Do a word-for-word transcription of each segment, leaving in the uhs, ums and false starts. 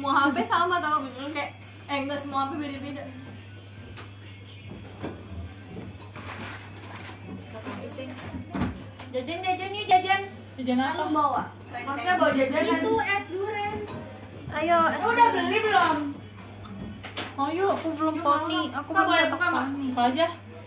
Semua H P sama tau. Kayak eh enggak semua H P beda-beda. Jajan jajan nih jajan. Jajan apa? Kan bawa. Maksudnya bawa jajan Itu es durian. Ayo, udah beli belum? Ayo. aku belum poni. Aku belum Boleh cetak buka, Mak. poni. Apa aja?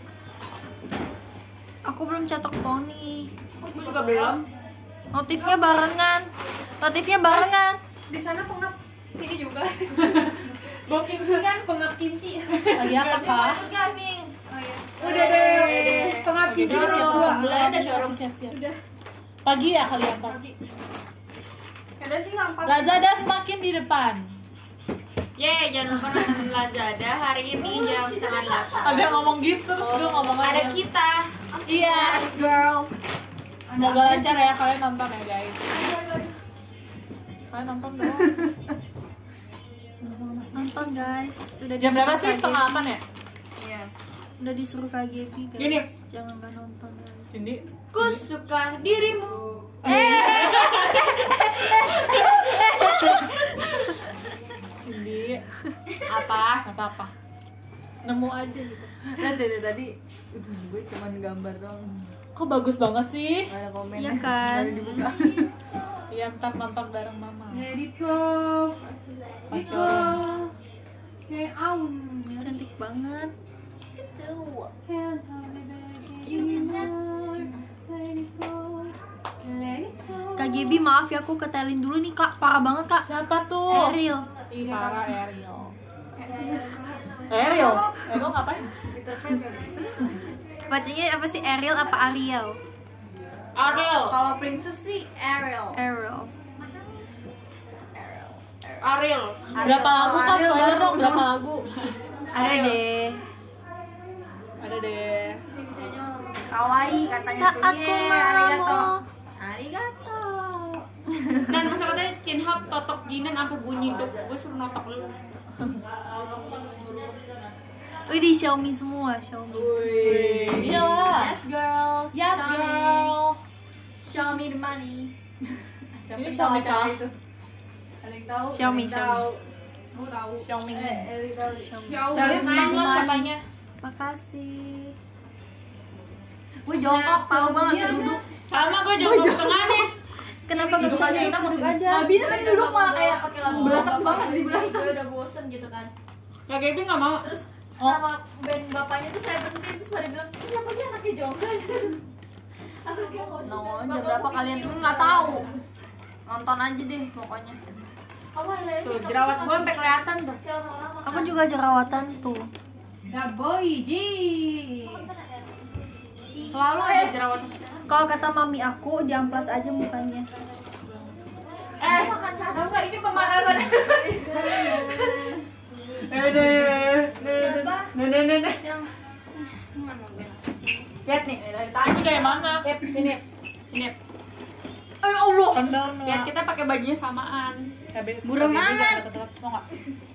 Aku belum cetak poni. Aku juga belum. Notifnya barengan. Notifnya barengan. Di sana pengap ini juga. Booking kan pengap kimchi. Lagi apa kak? Maksudnya nih. Oh iya. Udah deh. Pengap Oke, kimchi udah siap dulu. belum? Belum ada siap-siap. Udah. Pagi ya kalian pagi. Udah sih ngangkat. Lazada semakin di depan. Ye, jangan lupa nonton Lazada hari ini jam setengah delapan. Ada yang ngomong gitu terus gue ngomong Ada aja. kita. Iya. Girl. Semoga lancar ya kalian nonton ya guys. Kalian nonton dong. Nonton guys. Udah Jam berapa disuruh sih? K G B. Setengah delapan ya? Iya. Udah disuruh K G B guys. Gini. Jangan gak nonton guys. Cindy. Ku suka dirimu. Cindy. Apa? Apa apa? Nemu aja gitu. Lihat deh tadi itu gue cuman gambar doang. Kok bagus banget sih? Gak ada komen. Iya kan? Baru dibuka. Iya ntar nonton bareng mama. Let it go. Let it go. Kayak aum. Cantik banget. Itu. K G B maaf ya aku ketelin dulu nih kak. Parah banget kak. Siapa tuh? Ariel. Ih parah Ariel. Ariel? Ariel ngapain? Bacanya apa sih, Ariel apa Ariel? Ariel. Kalau princess sih Ariel. Ariel. Ariel. Berapa lagu kak? Ariel Spoiler baru dong berapa dong. lagu? Ada deh. Ada deh. Kawaii katanya Saat tuh. ku Yeay, meramu. Arigato. Dan masa katanya Cinhap totok jinan sampai bunyi dok. Gue suruh notok dulu. Wih di Xiaomi semua, Xiaomi. Wih, iyalah. Yes girl. Yes Show me. girl. Show me the money. Ini Xiaomi kah? Ada yang tahu? Xiaomi, Ada yang tahu? Kamu tahu? Xiaomi. Eh, Eli tahu. Xiaomi. Salin semangat katanya. Makasih. Gue jongkok tahu banget bisa duduk. Sama gue jongkok di tengah nih. Kenapa gak Duduk bisa aja, duduk Ina mau sini. aja? Gak bisa tadi duduk malah kayak belasak banget di belakang. Gue udah bosen gitu kan. Ya Gaby nggak mau. Terus Oh. nama band bapaknya tuh saya berhenti terus pada bilang siapa sih anaknya jongkok? Anaknya nggak usah. No, jam berapa kalian? Hmm, nggak tahu. Nonton aja deh pokoknya. Kamu ada Tuh jerawat gue sampai kelihatan tuh. Aku juga jerawatan tuh. Daboy Ji. Selalu ada jerawat. Kalau kata mami aku, jamplas aja mukanya. Eh, apa ini pemanasan? Eh, deh. Nih, nih, nih, nih. Lihat nih, dari tadi. Ini kayak mana? Lihat sini. Sini. Eh Allah. Kendang. Lihat kita pakai bajunya samaan. Burung mana? Mau nggak?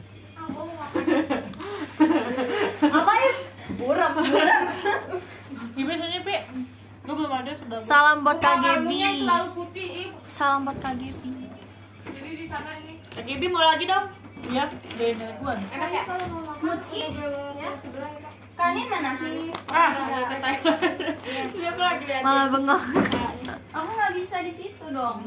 Ngapain? Buram, buram. Ibu biasanya Pi. Gue belum ada sudah. Salam buat K G B. Kamunya terlalu putih. Ih. Salam buat K G B. Jadi di sana ini. Kak Gaby mau lagi dong? Iya, dari mingguan. Enak ya? Mutsi. Kanin mana? Ah, dia lagi lihat. Malah bengong. Aku nggak bisa di situ dong.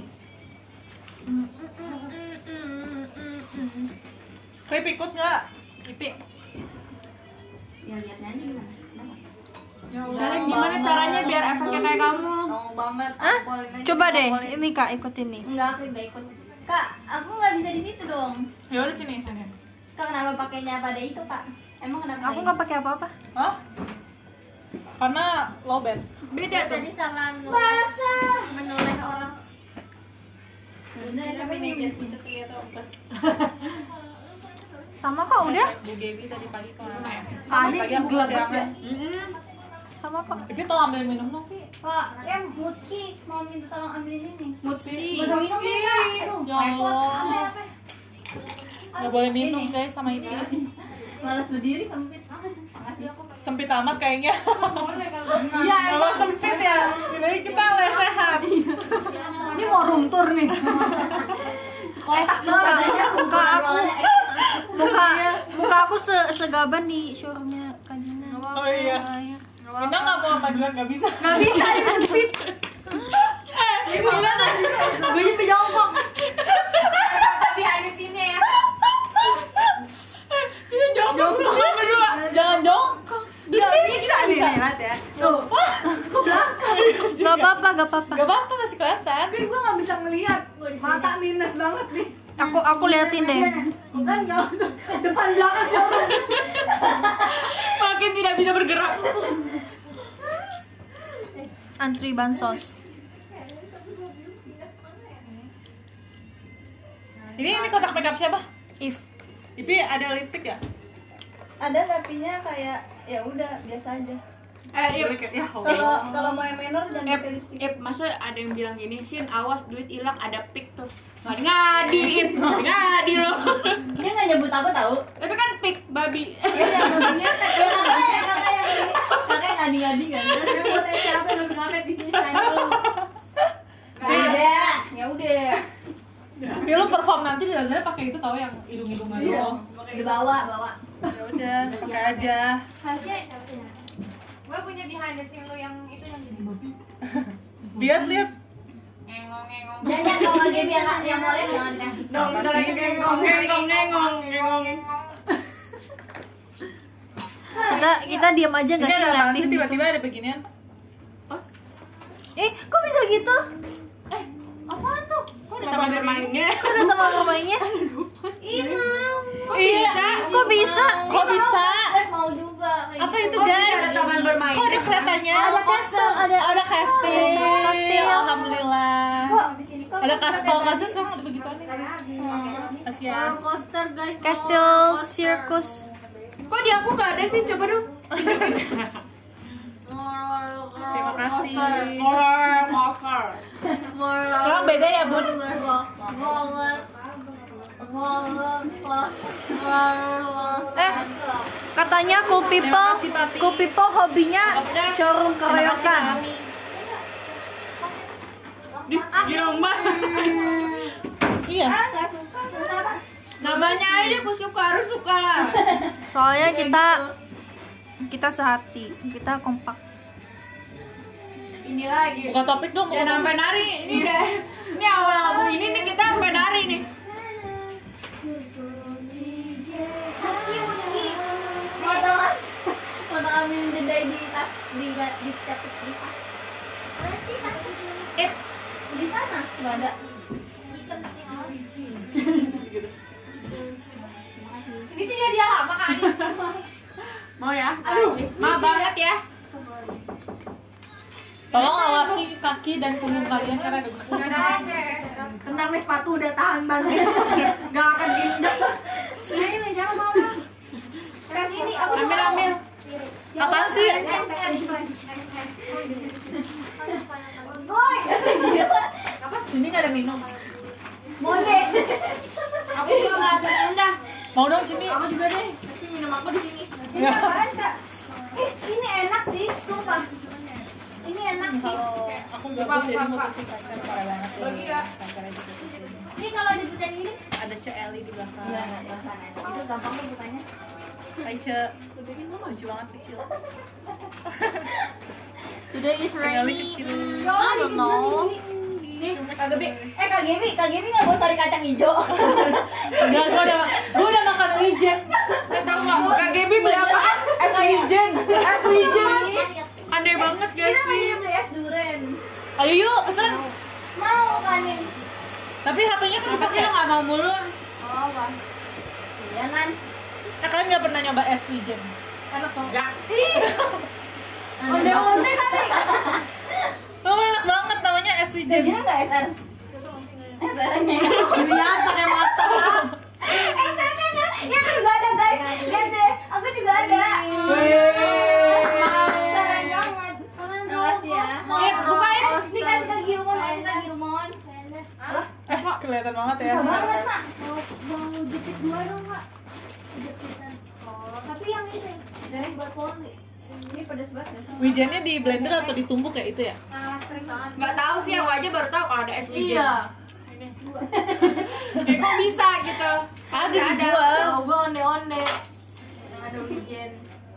Klip ikut nggak? Ipi. Ya lihat nyanyi gimana? Saling Gimana caranya biar efeknya kayak kamu? Ngomong banget. Hah? Boleh aja, Coba deh, boleh. ini kak ikutin nih. Enggak, aku nggak ikut. Kak, aku nggak bisa di situ dong. Ya udah sini sini. Kak, kenapa pakainya pada itu, Kak? Emang kenapa? Aku nggak pakai apa-apa. Hah? Karena lowbat. Beda tuh. Tadi salah Basah. menoleh orang. Bener, tapi nature situ terlihat obat. Sama kok udah. Bu Gaby tadi pagi kemana ya? Tadi Pagi aku gelap siang. banget Sama kok. Ipi tolong ambil minum dong, Pi. Pak, ya Mutki mau minta tolong ambilin ini. Mutski. Mau minum nih, Kak? Aduh, Ya Allah. Gak boleh minum guys sama Ipi. malas berdiri sempit. Makasih aku. Sempit amat kayaknya. Iya, Emang sempit ya. Jadi kita lesehan. ini mau room tour nih. Kak, Kak, aku aku se segaban di showroomnya Kajina. Oh iya. Air. Kita nggak mau majuan nggak bisa. Nggak bisa dipencet. Gue nyampe jongkok. Apa behind the scene ya? Kita jongkok berdua. Jangan jongkok. Nggak bisa nih lihat ya. Tuh. Ke belakang. Nggak apa-apa, nggak apa-apa. Gak apa-apa masih kelihatan. Kan gue nggak bisa ngelihat. Mata minus banget nih. Aku aku liatin deh. Bukan nggak tuh. Depan belakang coba. Makin tidak bisa bergerak. Antri bansos. Ini ini kotak makeup siapa? If. Ipi ada lipstick ya? Ada tapinya kayak ya udah biasa aja. Eh, Ip, Boleh kayak- ya. Allah. Kalau kalau mau yang minor jangan Ip, pakai lipstick. Ip, masa ada yang bilang gini, Shin, awas duit hilang, ada pick tuh. Ngadi-ngadi, Ip, ngadi lo. Dia nggak nyebut apa tahu. Tapi kan pick babi. Iya, babinya kakak ya kakak yang ini. Kakak yang ngadi-ngadi kan. Terus yang buat siapa yang ngambil ngamet di sini saya lu. Beda. Ya udah. Ya lu perform nanti di Lazada pakai itu tahu yang hidung-hidungan Iya. lo. Dibawa, bawa. Ya udah, pakai aja. Harusnya gue punya behind the scene lu yang itu yang jadi Lihat, lihat. Ngengong, ngengong. Jangan kalau nggak game yang yang mau lihat jangan kasih. Dong, Apa sih? ngengong, ngengong, ngengong, ngengong. Kita kita diam aja nggak Ini sih ada apaan sih ngeliatin? tiba-tiba ada beginian? Eh, kok bisa gitu? Apaan tuh? Kok ada taman bermainnya? Ada teman rumahnya? Iya. Kok bisa? Kok bisa? Guys mau juga. kayak Apa gitu. itu Kok bisa guys? ada taman bermain? Kok ada keretanya? Ada kastel, ada Ada kastil. Kastil. Alhamdulillah. Kok di sini kok Ada kastil, kastil sekarang ada begituan nih. Kasih ya. coaster guys. Castle Circus. Kok di aku nggak ada sih? Coba dong. Terima kasih. Roller coaster. Sekarang beda ya, Bun? roller roller Eh, katanya cool people, cool people hobinya showroom keroyokan. Di, di rumah. Iya. nggak suka kenapa? Namanya aja aku suka, harus suka. Soalnya kita kita sehati, kita kompak. Ini lagi. Buka topik dong. Ya buka sampai topik. nari. Ini deh. Ini awal album ini nih kita sampai nari nih. Muski muski foto foto ambil jeda di tas di di capit di tas mana sih tas Eh, di sana nggak ada Ini tuh dia dia lama kan ini. mau ya? Aduh, maaf banget ya. Tolong awasi kaki dan punggung kalian karena ada Gak ada receh. tendang nih sepatu udah tahan banget Gak akan ginjak. Nah ini jangan mau. ke sini aku Ambil ambil. Apaan sih? Goy Ini nggak ada minum. mode Aku juga nggak ada rendah. Mau dong sini. Aku juga deh. Pasti minum aku di sini. ini apaan kak eh ini enak sih sumpah ini enak sih Kalau aku nggak Buka, bisa jadi buka, mau kasih pacar parah banget. Bagi ya. Pacarnya juga gitu. ini kalau dibukain gini Ada C L I di belakang. enggak enggak yang sana itu gampang kok bukanya Hai Ce. Lucu banget kecil. Today is rainy. kecil. Mm, I don't know. Nih, kagak bi. eh kak Gaby kak Gaby nggak mau cari kacang hijau Enggak, gua udah gua udah makan wijen. Eh, tahu nggak? Kak Gaby beli apaan? Es wijen. Es wijen. Aneh banget guys kita nggak jadi sih. beli es durian Ayo yuk pesan. mau kan ini Tapi H P-nya kan Kenapa sih dipakai. lo nggak mau mulu? oh bang jangan Nah, kalian nggak pernah nyoba es wijen? Enak kok. Enggak. onde-onde kali Oh, enak banget namanya es wijen. gajinya nggak S R S R-nya Lihat pakai mata. S R-nya ya aku juga ada guys lihat deh aku juga ada keren banget makasih ya Eh, buka ya. ini kasih ke Girumon kasih ke Girumon Eh, kelihatan banget ya. susah banget mak Mau jepit dua dong kak. Tapi yang ini dari buat poli ini pedas banget nggak sih? Wijennya di blender atau ditumbuk ya itu ya? nah sering banget. Nggak tahu sih, aku aja baru tahu kalau ada es wijen. Iya. Eh, kok bisa gitu? Ada Nggak dijual. Tahu gue onde onde. Jen.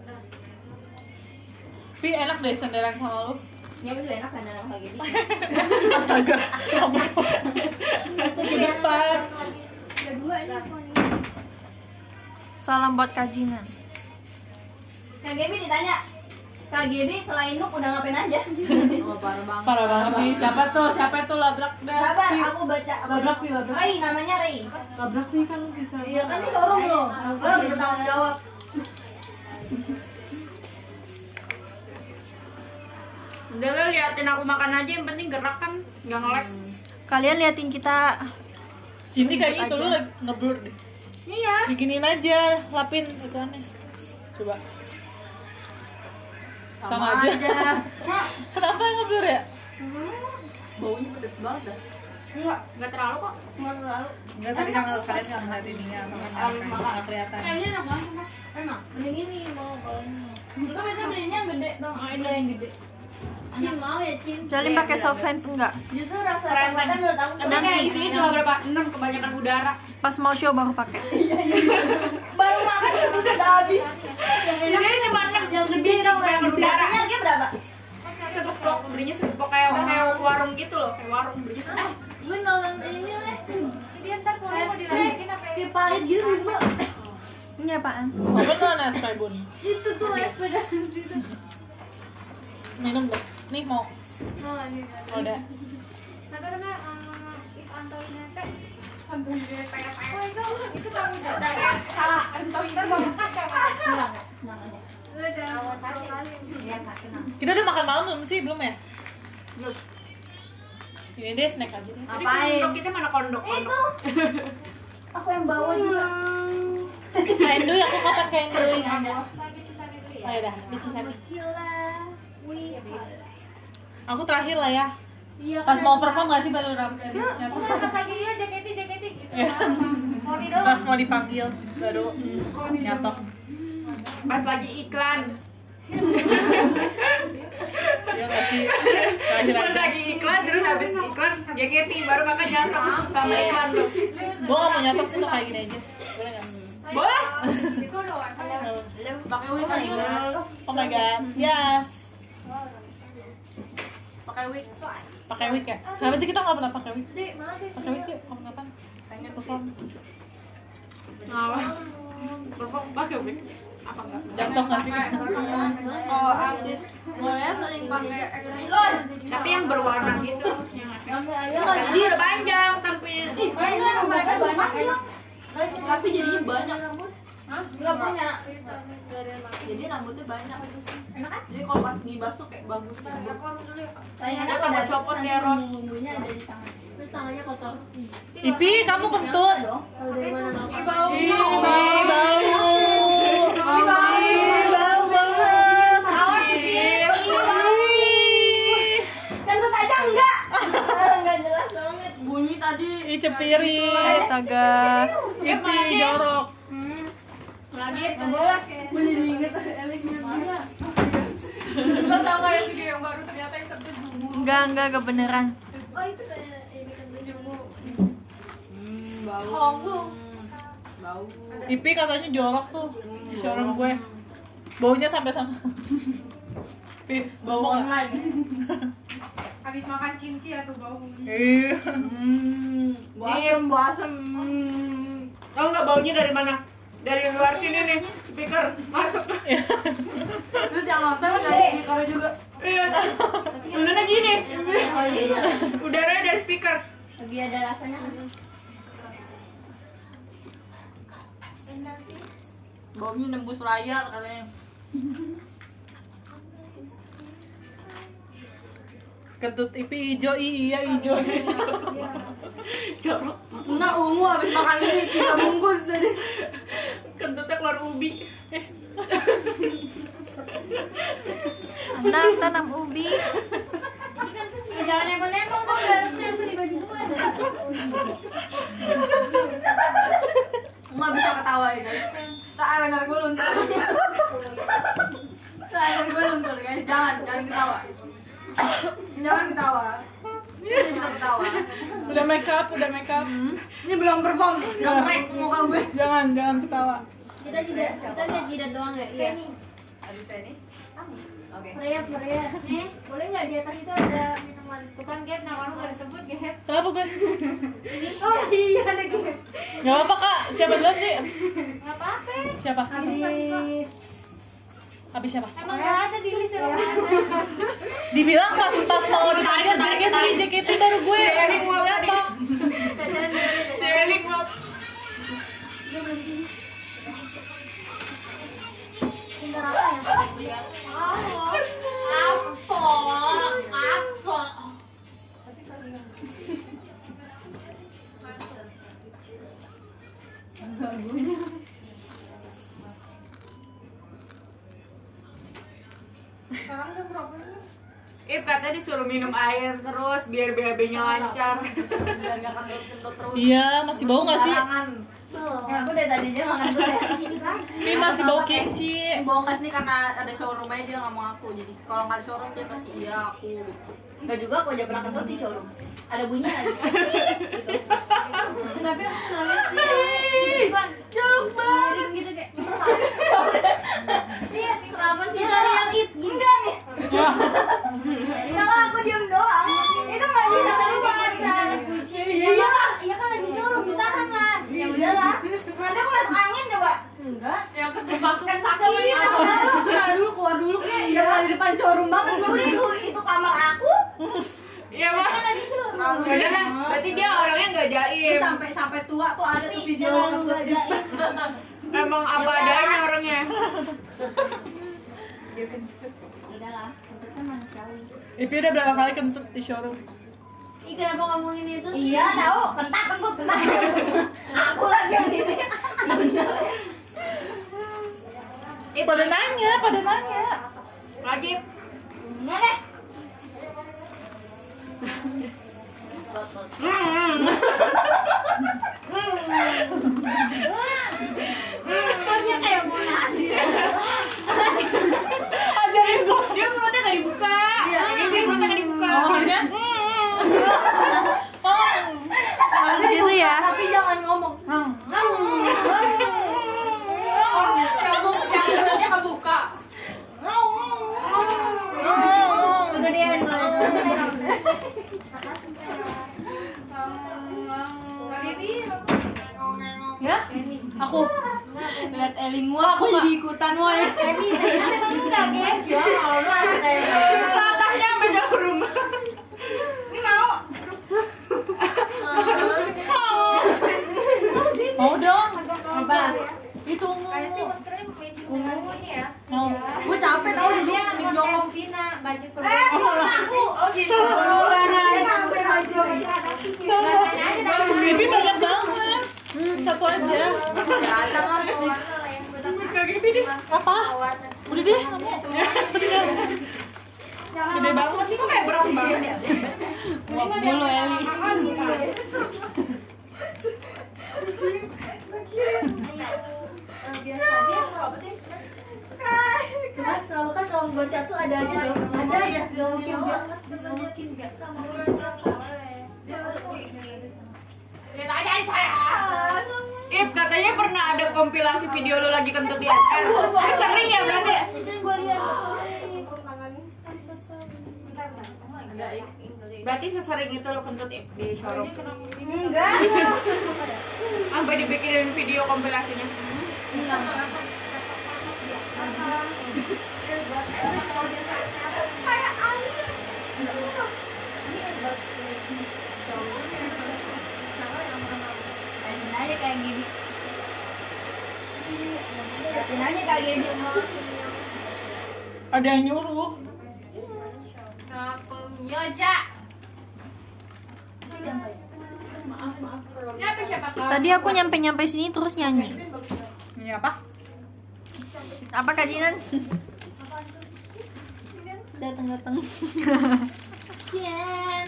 Pi enak deh senderan sama lu. Ya juga enak kan dalam kayak gini. Astaga. Itu di depan. Kedua ini apa nih? Salam buat kajingan. Kak Gaby ditanya, Kak Gaby selain Nuk udah ngapain aja? Oh, parah banget. Parah banget sih. Siapa tuh? Siapa tuh labrak dah? Sabar, Pi. aku baca. Labrak nih, labrak. Ray, namanya Ray. Labrak nih kan lu bisa. Iya kan di showroom lo. Lo harus bertanggung jawab. Udah lo liatin aku makan aja, yang penting gerak kan, nggak nge-lag. Kalian liatin kita. Cindy kayaknya itu lu lagi ngeblur deh. Iya. Bikinin aja, lapin itu aneh. Coba. Sama, aja. Kenapa ngeblur ya? Baunya pedes banget dah. Enggak, nggak terlalu kok. Nggak terlalu. Enggak, tadi kan kalian nggak ngeliat ininya, makanya nggak kelihatan. Kayaknya enak banget mas. Enak. Mending ini mau kalau ini. Itu biasanya belinya yang gede dong. Oh ini yang gede. Cin mau ya Cin. Jalin pakai soft hands enggak? Justru rasa Keren, tempatan menurut aku Tapi kayak isinya cuma berapa? enam, kebanyakan udara. Pas mau show baru pakai. baru makan udah udah habis. Jadi cuma enam yang gede kebanyakan udara. Harganya harganya berapa? Segepok, belinya segepok kayak kayak warung gitu loh, kayak warung belinya segepok. Gue nonton ini lah. Dia ntar kalau mau dilanjutin apa ya? Kayak pahit gitu gitu. Ini apaan? Apa mana spray bun? Itu tuh es pedas itu. Minum deh. Nih mau. Oh ini. Oh, udah. Sampai nama if Antoine teh. Antoine teh. Oh itu itu kamu udah salah. Antoine bawa kacang. Enggak, enggak ada. Udah awas kali. Iya, enggak kenal. Kita udah makan malam belum sih? Belum ya? Belum. Ini deh snack aja deh. Jadi Apain? kondok kita mana kondok? Itu. Kondok. Aku yang bawa juga. Kain dulu, aku kapan kain dulu? Ada. Lagi sisa dulu ya. Oh ya, disisain. Gila. Wih. Aku terakhir lah ya. Iya. Pas mau perform gak sih baru rap? Nyatu. Oh, pas lagi ya jaketi jaketi gitu. Mau di Pas mau dipanggil baru nyatok. Pas lagi iklan. Dia ngasih terakhir Pas aja. lagi iklan terus habis iklan J K T baru kakak jatuh sama iklan tuh. Gue gak mau nyatok sih, mau kayak gini aja. Boleh gak? Boleh? Itu udah warna. Pakai wig kali ya. Oh my god, yes. Pakai wig. Pakai wig ya? Kenapa sih kita gak pernah pakai wig? Dek, mana deh? Pakai wig yuk, kapan-kapan. Pengen Perform. Ngapa? Perform pakai wig. Apa enggak? Jatuh gak sih? Oh, update. Boleh sering pakai acrylic. Tapi yang berwarna gitu yang Ambil aja. Enggak, jadi udah panjang tapi Ih, banyak mereka banyak ya. Tapi jadinya banyak rambut. Hah? Enggak punya. Jadi rambutnya banyak terus. Enak kan? Jadi kalau pas dibasuh kayak bagus gitu. Paling Ada enak tambah ada copot kayak ros. bumbunya ada di tangan. Terus tangannya kotor. Ipi, kamu kentut. Dong. Tahu dari mana nama? Ih, bau. Ih, bau. Ih, bau banget. Awas Ipin. Ih. Kentut aja enggak. Enggak jelas banget. Bunyi tadi. Ih, cepirit. Astaga. Ipi, jorok. Lagi Bunyi diinget Elik mana? lo tau gak yang video yang baru ternyata yang tentu dungu. Enggak, enggak, enggak beneran. Oh itu kayak ini kan bunyimu. Bau. Sombong. Bau. Ipi katanya jorok tuh di showroom gue. Baunya sampai sama. Pi, bau Bau nggak? online. Habis makan kimchi atau bau. Iya. Hmm. Basem, basem. Tau nggak baunya dari mana? Dari luar sini nih, speaker masuk. Terus yang nonton dari speaker juga. Iya. Makanya gini. Udaranya dari speaker. Lagi ada rasanya. Baunya nembus layar kalian. Kentut Ipi hijau, iya hijau. Jorok. Enggak ungu habis makan ini tiga bungkus tadi. Kentutnya keluar ubi. Tanam, tanam ubi. Jangan nempel-nempel dong, garisnya itu dibagi dua. Nggak bisa ketawa ya guys. Tak ada ntar gue luntur. Tak ada gue luntur guys. Jangan, jangan ketawa. Jangan ketawa. Ini bisa ketawa. Udah make up, udah make up. Ini belum perform nih, belum crack muka gue. Jangan, jangan ketawa. Kita jidat, kita lihat jidat doang ya. Iya. Aduh, Feni. Oke. Freya, Freya. Nih, boleh nggak di atas itu ada minuman? Bukan Gap, nama lu nggak disebut Gap. Kenapa gue? Oh iya ada Gap. Gak apa-apa kak, siapa duluan sih? Nggak apa-apa. Siapa? Habis. Habis siapa? Emang nggak ada di list emang nggak ada. Dibilang pas pas mau ditarik jaket di jaketin baru gue Eling mau nyatok. Si Eling mau. Tinggal apa ya? Apa? Apa? Sekarang udah berapa nih? Ip katanya disuruh minum air terus biar B H B-nya lancar. Biar nggak kentut-kentut terus. Iya, masih bau gak sih? Sembarangan. Ya, aku dari tadinya makan dulu ya. Ini masih bau kimchi. Bongkas nih karena ada showroom aja dia nggak mau aku. Jadi kalau nggak ada showroom dia pasti iya aku. Enggak juga aku aja pernah kentut di showroom. Ada bunyi lagi. Tapi aku nggak sih. Jorok banget. Gitu kayak. Iya, kenapa sih cari yang it? Enggak nih. Ya. Kalau aku diem doang, itu nggak bisa keluar kan. Iya lah, iya kan lagi showroom, ditahan lah. Ya udahlah. Nanti aku masuk angin coba. Enggak. Yang kemasuk Kan sakit dulu. Keluar dulu, keluar dulu kayak ya di depan showroom banget. Udah itu itu kamar aku. Iya mah. Udah lah, berarti dia orangnya nggak jaim. Sampai sampai tua tuh ada tuh video Jangan kentut. gak jaim. Emang apa adanya orangnya. Udahlah, kentut kan manusiawi. Ipi udah berapa kali kentut di showroom? Ih, kenapa ngomongin itu sih? Iya tahu, kentak kentut kentak. Aku lagi yang ini. Pada nanya, pada nanya. Lagi. Enggak deh. Hmm. Kayaknya kayak mau nari. Ajarin gue. Dia mulutnya nggak dibuka. Iya, dia mulutnya nggak dibuka. Awalnya? Gitu ya. Tapi jangan ngomong. Hmm. Kamu yang mulutnya kebuka. Kegedean Ya? Aku. Lihat Eling gua, aku jadi ikutan woy. Ada kamu nggak, Gap? Ya Allah, kayak Latahnya sampai jauh rumah. ini mau. Mau dong. Apa? Itu ungu. Ungu ini ya. Mau. Gue capek tau duduk Dia di sama jongkok. Vina, baju Eh, bukan aku. Oh gitu. Sampai baju Ipi banyak banget. Satu aja. Datang lah. Kagak gede. Apa? Udah deh, kamu. Bener. Gede banget. Ini kok kayak berat banget ya? Muak mulu Eli. Kan selalu kan kalau bocah tuh ada aja dong. Ada aja. Gak mungkin gak. Gak mungkin gak. Lihat aja saya. Ip, katanya pernah ada kompilasi video lo lagi kentut di S R. Itu sering ya berarti? Itu yang gue lihat. Enggak, Ip. Berarti sesering itu lo kentut Ip di showroom. Enggak. Sampai dibikinin video kompilasinya. Liatin aja kayak gini. Liatin aja kayak gini. Ada yang nyuruh. Kapungnya aja. Nyampe siapa kau? Tadi aku nyampe-nyampe sini terus nyanyi. Ini apa? Apa Kak Jinan? Datang-datang. Cian.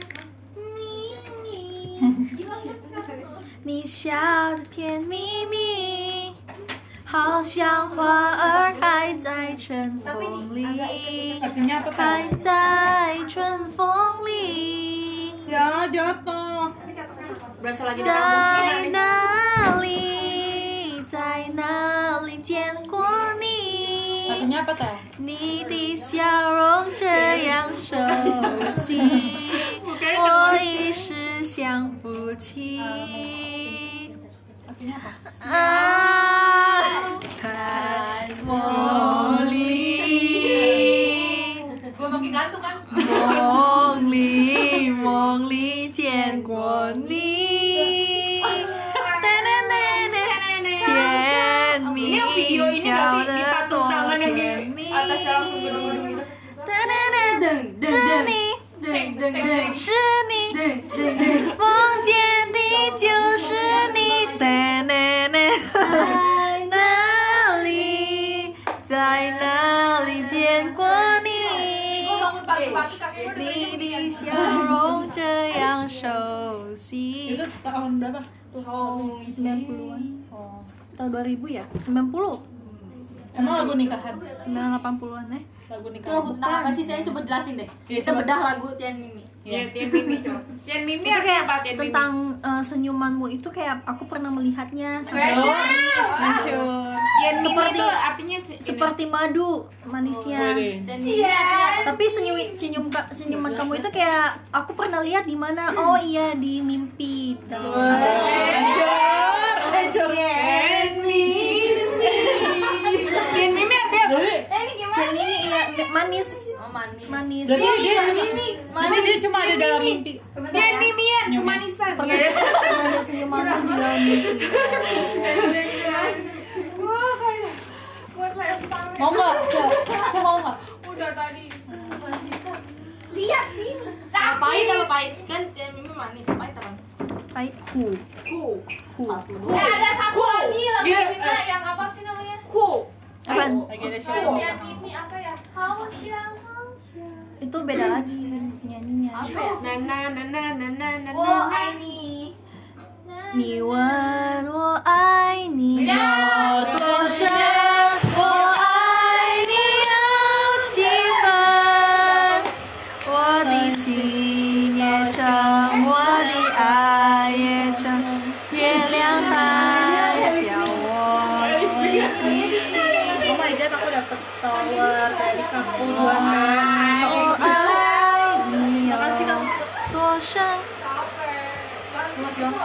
你笑的甜蜜蜜，好像花儿开在春风里， Artinya apa tuh? 开在春风里， Ya, jatuh. Berasa lagi di kampung sini 在 nih. 哪里，在哪里没见过你， Lagunya apa teh? 你的笑容这样熟悉，我一时想不起。 Lagunya apa? 啊，在梦里， Gue makin ngantuk kan. 梦里梦里见过你，哒哒哒哒，甜蜜 Ini yang video ini 笑 gak sih? Di 得 patung 多 tangan yang di 甜蜜。 atasnya langsung gedung-gedung gitu. 哒哒哒，是你，是你，梦见的就是你，哒哒哒，在哪里，在哪里见过你？ Bangun pagi-pagi kaki gue 你的笑容这样熟悉。 Itu tahun berapa? sembilan puluhan. Oh. Tahun dua ribu ya? sembilan puluh? Emang lagu nikahan? sembilan delapan puluhan eh? Lagu Itu nikahan. lagu tentang apa sih? Saya coba jelasin deh. Iya, Kita coba. bedah lagu Tian Mimi. Iya, Tian Mimi coba. Tian Mimi Itu artinya kayak apa Tian Mimi? tentang eh, senyumanmu itu kayak aku pernah melihatnya Oh, hancur. Tian Mimi Seperti- itu artinya se- seperti madu manisnya. Boleh. Dan Mimi artinya Tapi senyum senyum ka- senyuman kamu itu kayak aku pernah lihat di mana? Oh iya di mimpi. Hancur. Tian Mimi. Tian Mimi artinya apa? Jadi, Jadi iya manis, oh, manis. manis. jadi dia cuma jadi dia cuma ada dalam mimpi. Tian Mimian, kemanisan. Ada senyumanmu di dalam mimpi. Wah, kayak buat lempar. Mau nggak? Cok, Cok, mau nggak? Udah tadi. Lihat nih. Apa pahit apa pahit? Kan Tian Mimi manis, pahit apa? Pahit ku. Ku. Ku. Eh, ada satu lagi lagu Miminya yang apa sih namanya? Ku. Apaan? Lagi ada Tian show. Mimi apa ya? Hausyang, hausyang. Itu beda lagi penyanyinya. Apa ya? Na na na na na na na Oh, na. ini. 你问我爱你有呀多深，我爱你有几分，我的心也诚，我的爱也诚，月亮代表我的心。 Oh my god, aku dapet tower dari kampung buat 我爱你有 Makasih kamu. 多深。 Mas Bang.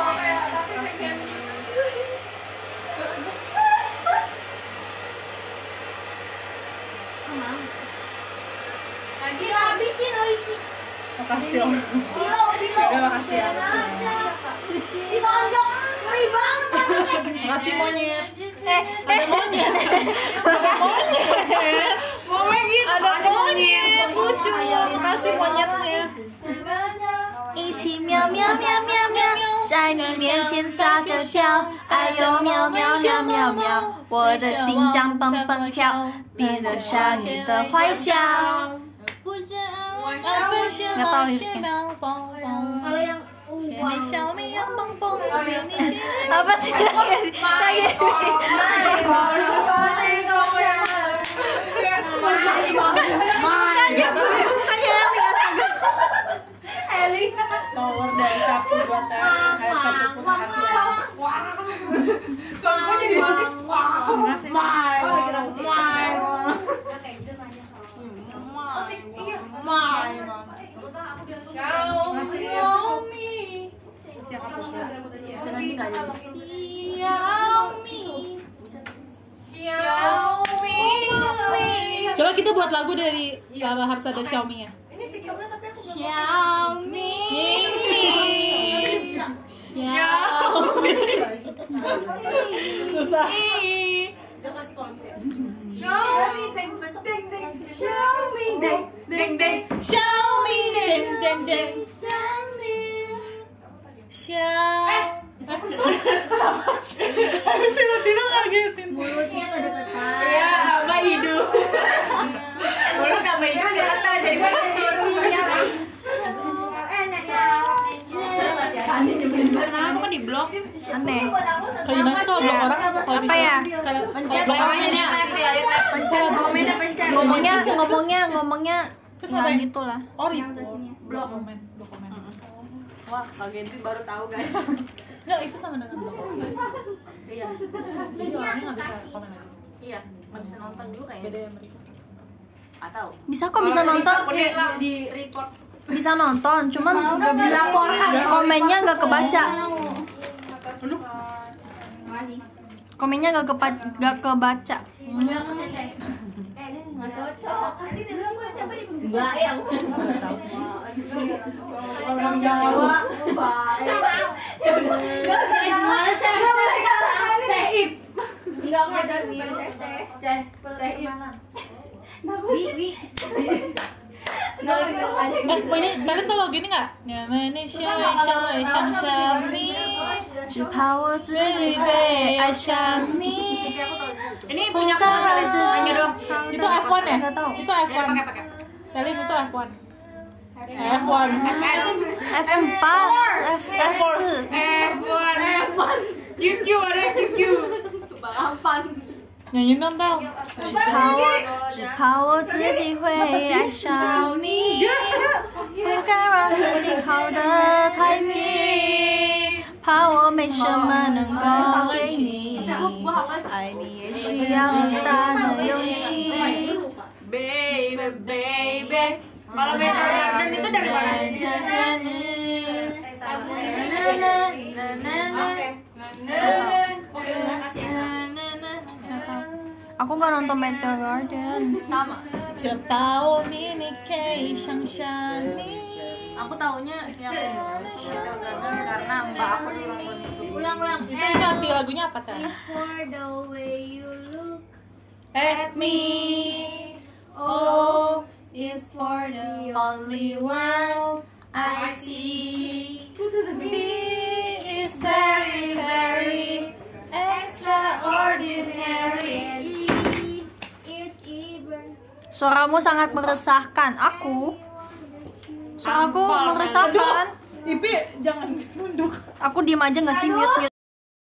Lagi habisin Oishi. Makasih Om. Bilo, bilo. Udah, makasih ya. Ditonjok, ngeri banget tangannya. Makasih monyet. Eh, Ada monyet. Ada monyet. ngomong gitu. Ada monyet. Lucu. Makasih monyetnya. 一起喵喵喵喵喵，在你面前撒个娇，哎呦喵喵喵喵喵，我的心脏蹦蹦跳，变得像你的坏笑。 Nggak tahu liriknya. Kalau yang Apa sih lagi? Lagi. Tower dari Sabtu buat teh. Hai Sabtu pun makasih ya. Kalau gue jadi bagus. My, my. Xiaomi. Siapa tuh? Bisa nanti nggak jadi? Xiaomi. Xiaomi. Coba kita buat lagu dari ya, harus ada Xiaomi-nya. Xiaomi. Xiaomi. Susah. Xiaomi deng deng deng. Xiaomi deng deng deng. Xiaomi jeng jeng jeng. Xiaomi. Xiaomi. Kenapa sih? Aku tiba-tiba ngagetin. Mulutnya nggak deketan. Ya, sama hidung. Mulut sama hidung di atas jadi bentur. Kenapa kok di blok? Aneh. Kayak gimana sih kalau blok orang? Kalau di Apa ya? Kalau Pencet blok orang komennya. Pencet komennya pencet. Ngomongnya ngomongnya ngomongnya Terus nggak apa ya? gitu lah. Oh, itu. Blok komen, blok komen. Wah, Kak Genti baru tahu guys. Enggak, itu sama dengan blok komen. Iya. Jadi orangnya nggak bisa komen lagi. Iya, nggak bisa nonton juga Beda kayaknya. ya mereka. Atau Bisa kok bisa nonton. di, di report. Bisa nonton, cuman nggak bisa komennya nggak kebaca. Komennya nggak kepa nggak kebaca. Nggak cocok. Mbak yang Orang Jawa. gimana cewek? Ceip. Enggak enggak cocok. Ceh, ceh. Bi, bi. Eh, oh ini kalian tau lagu ini nggak? Namanya Shai Shai Shang Shani 只怕我自己会爱上你。 Oke, aku tahu itu. Ini punya aku kalian nanya dong. Itu F satu ya? Nggak tahu. Itu F Ya, satu. pakai pakai. Kalian itu F satu. F satu. F empat, F F四。 F satu. Q Q ada Q Q. Balapan. Nyanyi dong tau. 只怕我只怕我自己会爱上你，不敢让自己靠得太近，怕我没什么能够给你，爱你也需要很大的勇气。 Baby, baby. Kalau Meteor Garden itu dari mana? Aku nggak nonton Meteor Garden. Sama. 只怕我迷你可以想象你。 Aku taunya yang Meteor Garden karena mbak aku dulu nonton itu. Ulang-ulang. Itu itu arti lagunya apa teh? Is for the way you look At me. Oh, is for the only one I see. Me is very very extraordinary. is even. Suaramu sangat meresahkan. Aku, suaraku Ampal, meresahkan. Ipi jangan nunduk. Aku diem aja nggak sih mute mute.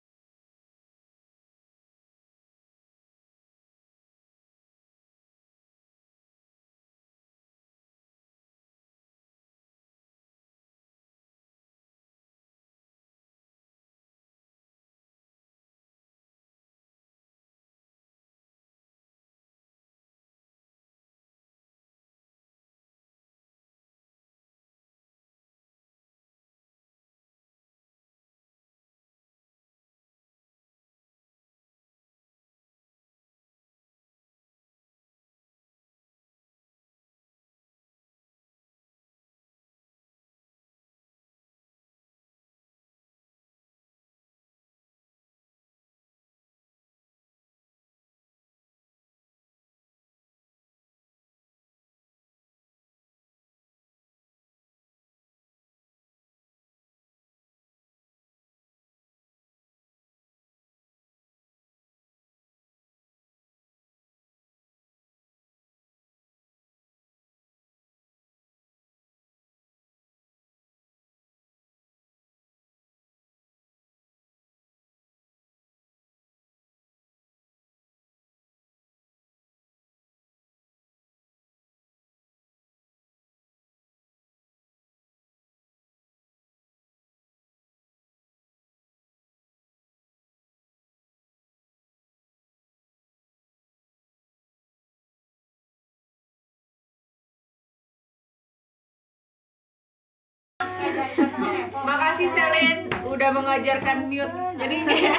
Makasih Selin udah mengajarkan mute. Jadi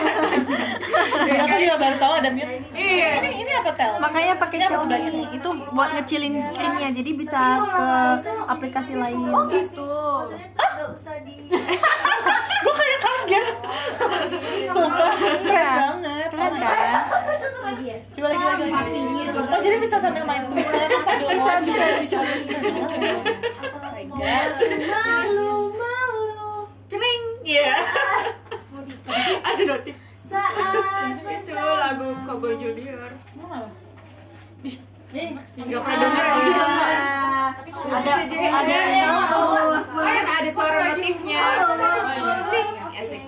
Ya, aku juga baru tahu ada mute. iya. Ini ini apa tel? Makanya pakai Ini apa sebelahnya? Xiaomi itu buat ngecilin screennya, jadi bisa ke aplikasi lain. Oh gitu. Enggak usah di Gue kayak kaget. Sumpah. Iya. Keren banget. Keren kan? Coba lagi lagi lagi. Oh jadi bisa sambil main Twitter sambil Bisa, ngomong. bisa, bisa. Oh my god. Malu, malu. Celing. Iya. Ada notif. Saat Itu lagu Cowboy Junior. Emang apa? Ih, Nggak pernah denger ya? Ada ada Kan ada suara notifnya. Asik.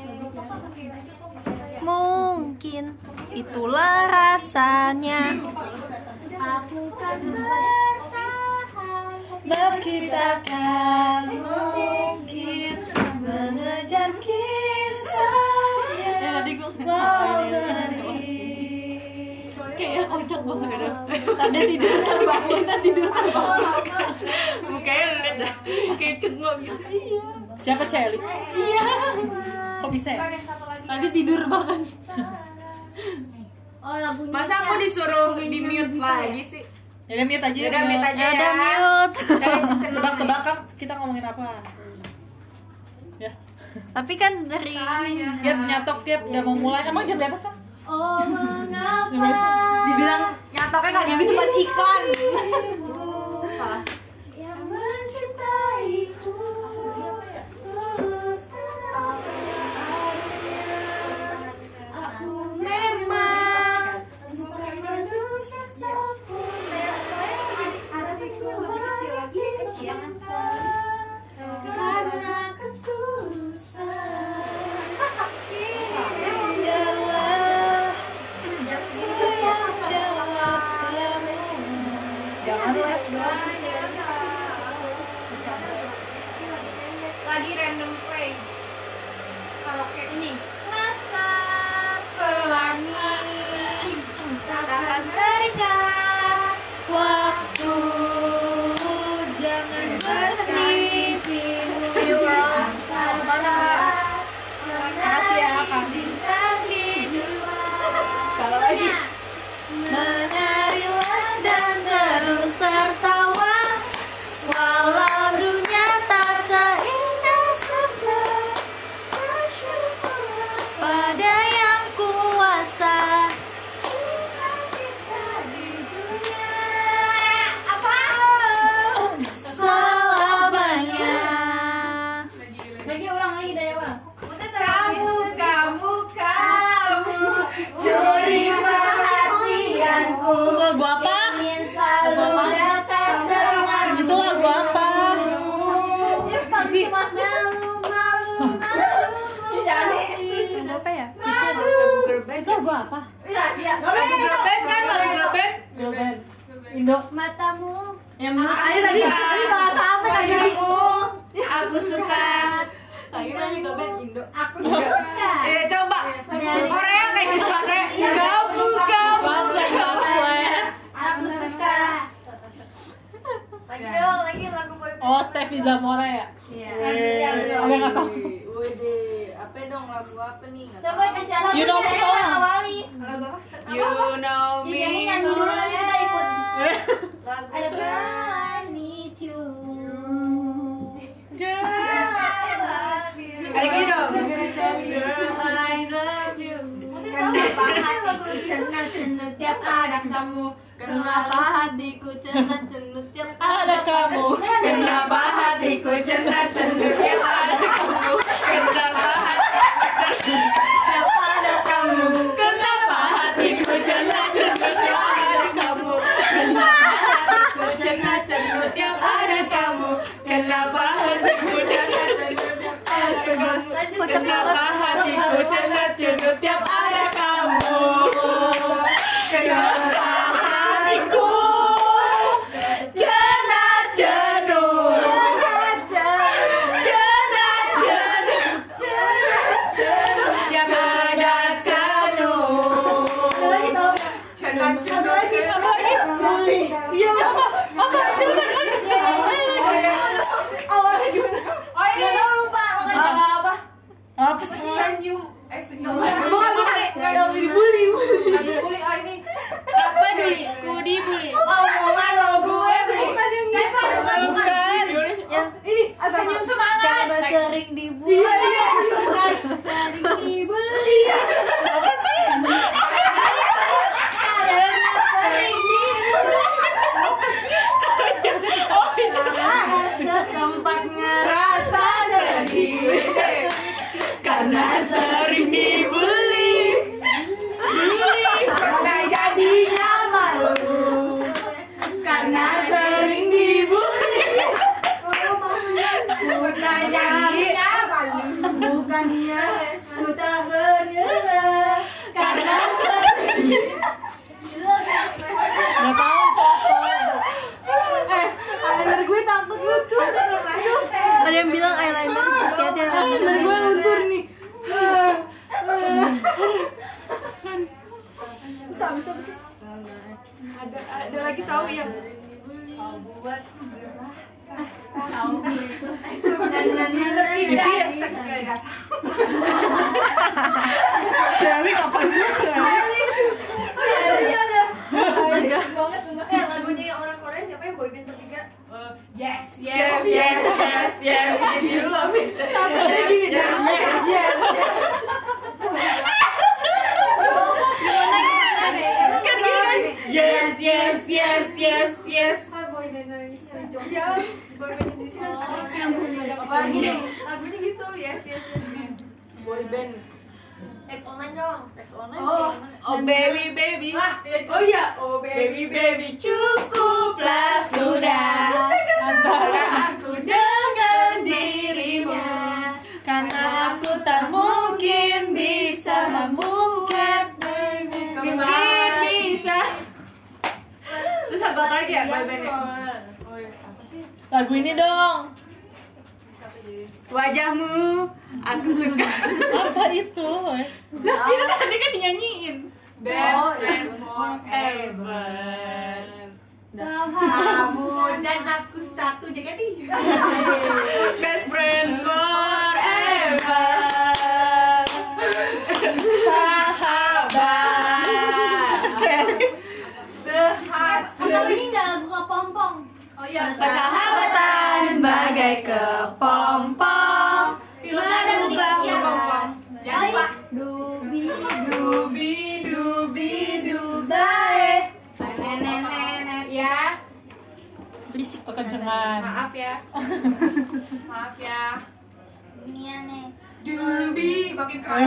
mungkin itulah rasanya. aku kan bertahan. meski takkan mungkin mengejar kisah yang memberi Kayak kocak banget. Tadi tidur terbangun, tadi tidur terbangun. Mukanya lu liat dah, kayak cengok gitu. Iya. Siapa Celi? Iya. Kok bisa ya? Yang satu lagi. Tadi tidur banget. Oh, lagunya. Masa aku disuruh di mute lagi sih? Ya udah mute aja. Ya udah mute aja Ada ya. mute. Kayak season enam nih. Tebak-tebakan kita ngomongin apa? Ya. Tapi kan dari ini. Tiap nyatok tiap udah mau mulai. Emang jam berapa sih? Oh mengapa? Dibilang nyatoknya nggak gitu pas iklan. Salah. Yang mencintaiku. Aku memang bukan manusia sempurna, tapi ku lagi cinta karena ketulusan. Jangan live dong. Lagi random play. Kalau kayak ini. Pelangi takkan terikat waktu, jangan berhenti siwa Makasih ya Kak. bintang hidup. Kalau lagi Menarilah dan terus tertawa, walau dunia tak seindah sebelah. Bersyukurlah pada yang kuasa, cinta kita di dunia apa selamanya. Lagi ulang lagi Daya, Bang. Kamu, kamu, kamu curi perhatianku. itu lagu apa? Ingin selalu dekat dengan Itu lagu apa? Malu, malu, malu, malu. Ada apa ya? Itu lagu apa? Lagu girl band kan, lagu girl band. Girl band. Indo. Matamu. Yang menurut Aku Ayu tadi suka. tadi bahasa apa tadi? Aku suka. Lagi nanya ke band Indo. Aku suka. Eh coba Korea kayak gitu bahasanya. Kamu, kamu. Translate, translate. Aku suka. Lagi dong, lagi lagu boy. Oh, Steffi Zamora ya? Iya. Eh, Agak nggak tahu. Wede, apa dong lagu apa nih? Coba bicara. You know me song. Awali. Lagu apa? You know me. Ini nyanyi dulu nanti kita ikut. Lagu Ada I need you. Ada gini dong. Girl, I love you. Kenapa hatiku cenut-cenut tiap ada kamu? Kenapa hatiku cenut-cenut tiap Ada kamu. Kenapa hatiku cenat-cenut tiap ada kamu? Kenapa tiap ada kamu. Kenapa hatiku cenat-cenut tiap ada kamu? Kenapa hatiku cenat-cenut tiap ada kamu? Kenapa hatiku cenat-cenut tiap ada kamu? Kenapa hatiku cenat-cenut tiap ada kamu? Kenapa hatiku cenat-cenut cenat-cenut tiap ada kamu? Cenat-cenut Iya, apa? Apa? Cepetan lagi. awalnya gimana? Oh ini lupa. Apa? Apa sih? Senyum. Eh senyum. Bukan, bukan. Bukan dibully. Bukan dibully. Oh ini. Apa dulu? Ku dibully. Omongan lo gue beli. Bukan yang gitu. Bukan. Yang Senyum semangat. karena sering dibully. Iya, iya. Sering dibully. Apa sih? Karena sering dibully. sih? Ada ada lagi tahu yang Kau buatku berlah. Celi kapan juga? Eh, lagunya yang orang Korea siapa yang boyband bertiga? yes yes yes yes yes if you love me yes yes yes yes kan gini kan yes yes yes yes yes Kan boyband dari Jogja, boyband Indonesia. Apalagi nih? Lagunya gitu, yes yes yes. Boyband. X online dong. X online. oh oh baby baby oh iya oh baby baby cukuplah sudah antara aku dengan dirimu karena aku tak mungkin bisa membuat mungkin bisa terus apa lagi ya boybandnya Oh iya, apa sih? Lagu ini dong. wajahmu aku suka Apa itu? nah, itu tadi kan dinyanyiin Best friend forever. kamu dan aku satu jaga tiga best friend forever sahabat Sehat. Kalau ini nggak lagu kepompong. Oh iya, persahabatan bagai kepompong Mengubah. Jangan lupa. Dubi dubi dubi dubai nenek ya Berisik kekencengan. maaf ya Maaf ya. ini aneh. dubi makin keras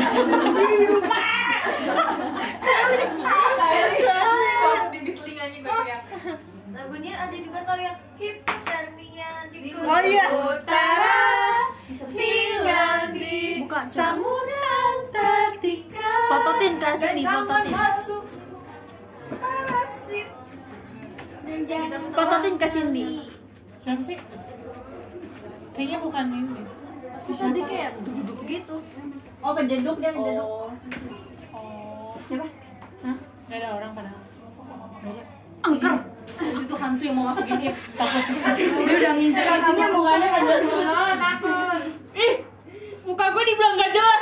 Di telinganya gue teriak. Lagunya ada juga tau yang hip Cernia di Oh iya. utara siang di Bukan. samudra Antartika Plototin kasih nih, plototin. masuk. parasit dan jangan Plototin ke Cindy. Siapa sih? Kayaknya bukan ini. Tadi kayak duduk gitu. oh kejeduk dia kejeduk. Oh. Siapa? Hah? Gak ada orang padahal. Angker. Itu hantu yang mau masuk ini. Dia udah ngincer kakinya mukanya gak jelas. takut ih muka gue dibilang gak jelas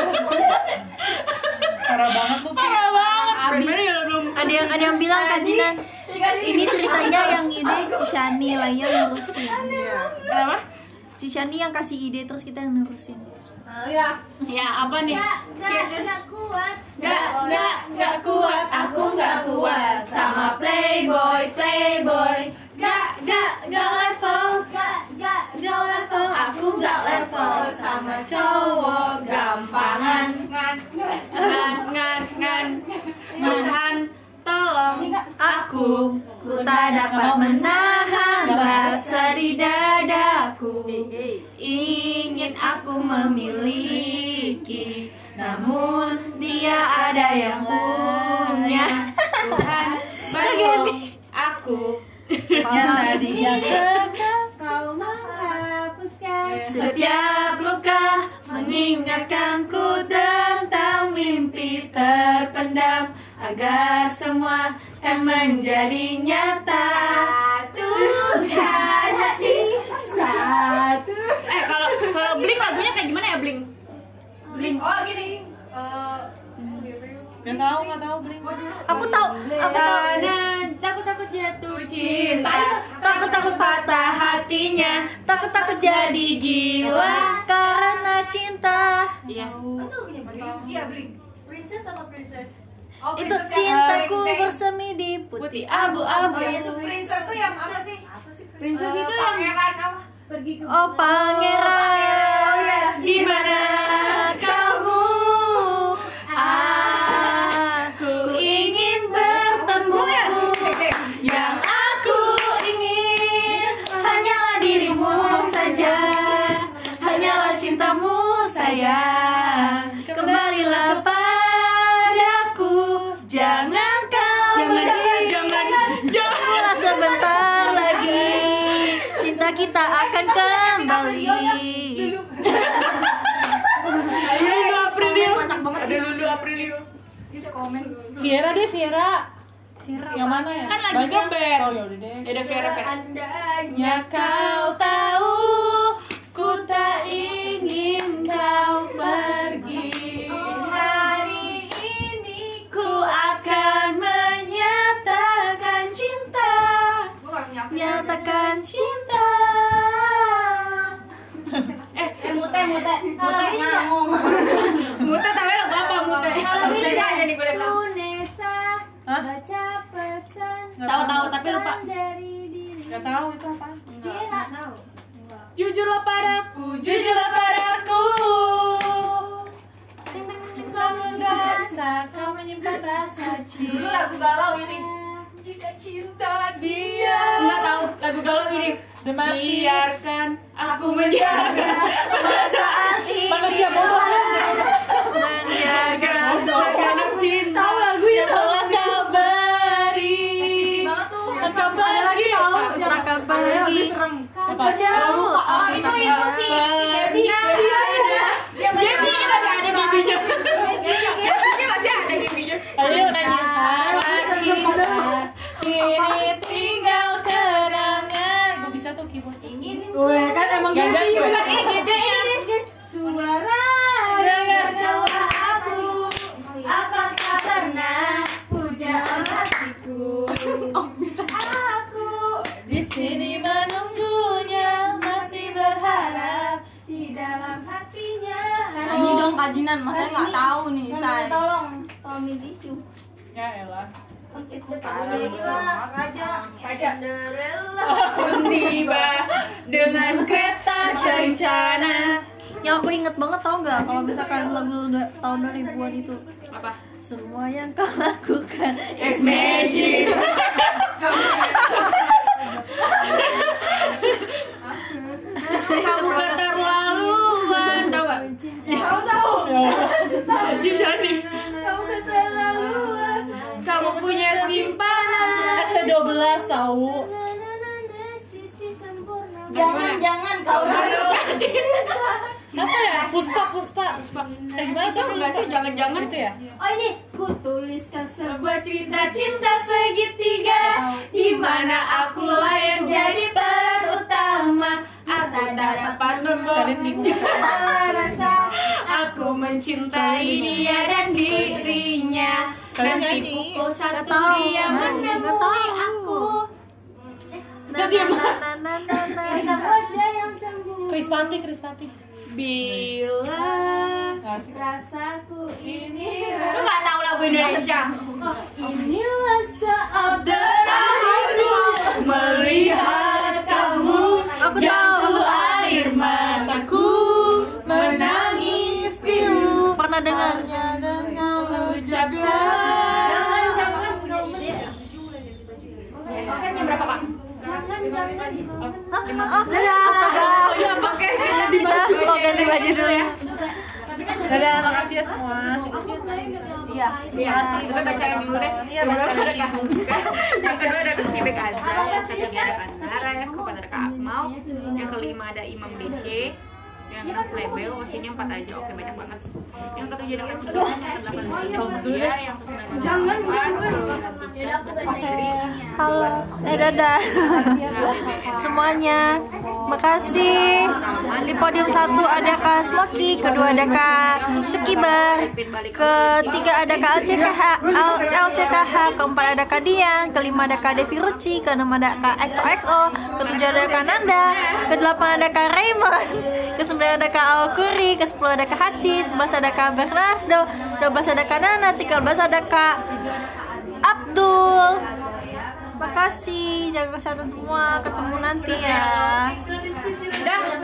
Parah banget tuh. parah banget Abis. bener ya belum Ada yang ada yang bilang Kak Jinan, ini ceritanya yang ide Cishani lainnya ngurusin. kenapa Cishani yang kasih ide terus kita yang ngurusin. Oh ya. ya apa nih Gak gak kuat. Gak, gak, gak kuat, aku gak kuat sama playboy, playboy. Gak, gak, gak level, Gak gak gak level, aku gak level sama cowok gampangan. Ngan, ngan, ngan, ngan, Tuhan tolong aku, ku tak dapat menahan rasa di dadaku. Ingin aku memiliki, namun dia ada yang punya. Tuhan bantu aku. Yang tadinya keras. kau menghapuskan. Setiap luka mengingatkanku tentang mimpi terpendam, agar semua kan menjadi nyata. Tuhan hati satu. Eh kalau kalau Blink lagunya kayak gimana ya Blink? Blink. Oh gini. Eh Gak tau, gak tau Blink. Aku tahu, aku tahu. takut takut jatuh cinta, takut takut patah hatinya, takut takut jadi gila. Karena cinta. Iya. Iya, Blink. Princess apa princess? Oh, Itu Princess yang- cintaku Pink. bersemi di putih. Putih abu-abu. Oh, iya, itu Princess tuh yang apa sih? Apa sih? Princess Eh, itu yang pangeran apa? Pergi ke Oh pangeran, di mana kamu? Aku ingin bertemu. Yang aku ingin hanyalah dirimu saja, hanyalah cintamu sayang. Kembalilah padaku, jangan kau jangan jangan jangan sebentar lagi cinta kita akan kembali. Lulu Aprilio. Kocak banget Ada Lulu Aprilio. Dia komen. Viera deh, Viera. Vera Yang mana ya? Kan lagi Banyak. ngeband. Oh ya udah deh. Ya udah Vera Vera. Ya kau tahu, ku tak ingin kau pergi. Hari ini ku akan menyatakan cinta. nyatakan cinta. Eh, mute, mute, mute, ngomong. Mute tahu lagu apa Mute? Kalau ini Mute aja nih gue liat tahu. Tunesa Hah? baca pesan Tahu-tahu tapi lupa. dari diri. Gak tahu itu apa. Kira tahu. Jujurlah padaku, jujurlah padaku. Kamu merasa, kau menyimpan rasa Dulu cinta. lagu galau ini. Jika cinta dia. Enggak tahu lagu galau ini. The Massive. Biarkan aku menjaga perasaan ini. Manusia bodoh. Menjaga segenap cinta. Tahu lagu itu? Telah kau beri. Engkau pergi. Takkan pergi. Apa? Jauh. Oh, itu itu sih. Debbie. Iya, Debbie ini masih ada giginya. Debbie masih ada giginya. Ayo nyanyi. Lagi ini tinggal kenangan. Gue bisa tuh keyboard. Gue kan emang Gak Debbie jadi, bukan gue. ini Debbie. Suara dengarkanlah aku. Apakah pernah pujaan hatiku? Aku Di sini menunggunya, masih berharap. di dalam hatinya. Nyanyi dong kajinan, masanya nggak tahu nih, say. Tolong, tolong medisu. Ya elah. Raja, Raja Cinderella. Pun tiba dengan kereta kencana. Yang aku inget banget tau nggak kalau misalkan lagu da- tahun dua ribuan itu Apa? semua yang kau lakukan It's magic. Kamu keterlaluan, tahu nggak? Tahu tahu. Jishani. Kamu keterlaluan. Kamu punya simpanan. S T dua belas tahu. Sisi sempurna. Jangan, jangan kau dulu. Apa ya? Puspa, puspa. Eh, gimana Itu tuh? enggak sih jangan-jangan Gitu ya? Oh ini, ku tuliskan sebuah sebuah cerita cinta segitiga di mana aku layak jadi peran utama. Aku tak dapat Salin bingung. membongkar rasa. Aku mencintai dia dan dirinya. Kalian Nanti nyanyi. pukul satu tahu. dia Nggak menemui tahu. aku. na na na na na na Sang wajah yang cemburu. Krispati, Krispati. Bila Nggak asik. Rasaku ini. lu nggak tahu lagu Indonesia? Inilah saat Terakhirku melihat kamu, Aku tahu, jatuh aku tahu. air mataku, menangis pilu. pernah dengar. Hanya dengan Ucapkan. Jangan jangan kau melihat. Oke, jam berapa kak? Jangan jangan. Oh, astaga. Ya pakai ganti Udah, baju. mau ganti baju dulu ya. Dadah, makasih ya semua. Iya, iya. Kita bacain dulu deh. Iya, bacain ada dulu. Kak Hamka. Yang kedua ada Kibek Aza, yang ketiga ada Andara, yang keempat ada Kak Akmal, yang kelima ada Imam D C, yang enam Slebel, wasinya empat aja. Oke, banyak banget. Yang ketujuh ada Kak Cudul, yang kedelapan Dia, yang kesembilan jangan Halo, eh dadah semuanya. Makasih. Di podium satu ada Kak Smoky, kedua ada Kak Sukibar, ketiga ada Kak L C K H, L C K H, keempat ada Kak Dian, kelima ada Kak Devi Ruci, keenam ada Kak X O X O, ketujuh ada Kak Nanda, kedelapan ada Kak Raymond, kesembilan ada Kak Alkuri, kesepuluh ada Kak Haci, sebelas ada Kak Bernardo, dua belas ada Kak Nana, tiga belas ada Kak Abdul. Makasih, jaga kesehatan semua. Ketemu nanti ya. Dah.